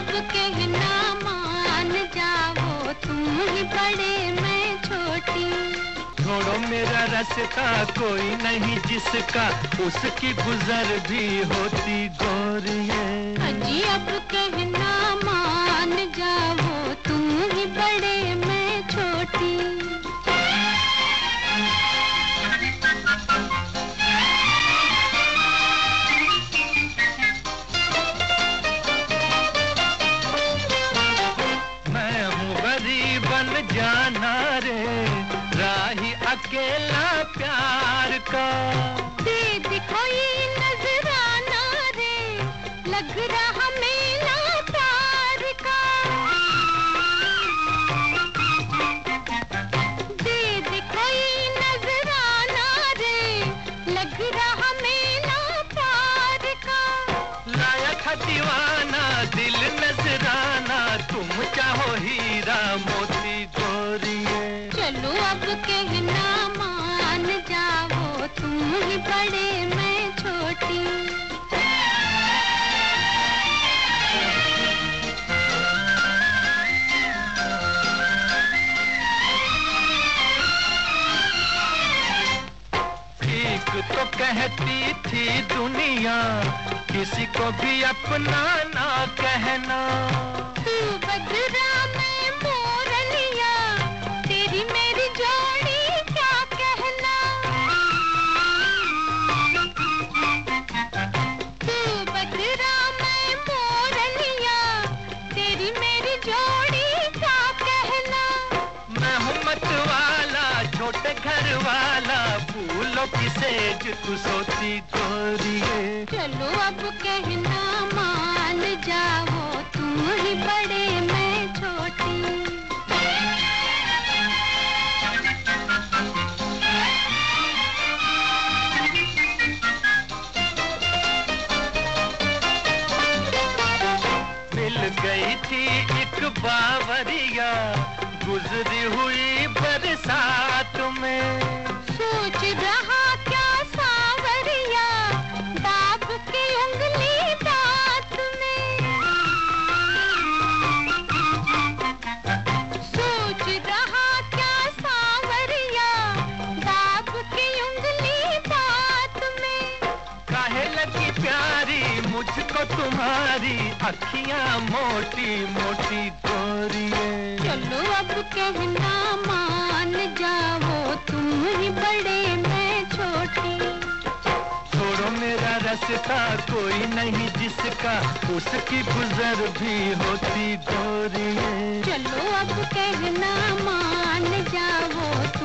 अब कहना मान जाओ, तुम ही बड़े मैं छोटी। छोड़ो मेरा रास्ता कोई नहीं जिसका उसकी गुजर भी होती गोरिये। अजी अब कहना मान जाओ, तुम ही बड़े मैं छोटी। मैं हूँ गरीब बन जाना रे, राही अकेला प्यार का। दे दिखो ये नजराना रे, लग रहा मेला प्यार का। दे दिखो ये नजराना रे, लग रहा मेला प्यार का। लाया था दीवाना दिल नजराना, तुम चाहो हीरा मोती गोरिये। चलो अब कहना मान जाओ, तुम ही बड़े मैं छोटी। ठीक तो कहती थी दुनिया, किसी को भी अपना ना कहना। तू बदरा मैं मोरनिया, तेरी मेरी जोड़ी क्या कहना। तू बदरा मैं मोरनिया, तेरी मेरी जोड़ी क्या कहना। मैं हूँ मत वाला छोटे घर वाला, फूलों की सेज तू सोती गोरिये। चलो अब कहना मान जाओ, तुम ही बड़े मैं छोटी। मिल गई थी एक बावरिया, गुजरी हुई बरसात में। सोच रहा क्या सावरिया, दाब की उंगली दांत में। सोच रहा क्या सावरिया, दाब की उंगली दांत में। काहे लगी प्यारी मुझको तुम्हारी अखियां मोटी मोटी गोरिये। चलो अब कहना मान जाओ, तुम ही बड़े मैं छोटी। छोड़ो मेरा रास्ता कोई नहीं जिसका उसकी गुजर भी होती गोरिये। चलो अब कहना मान जाओ,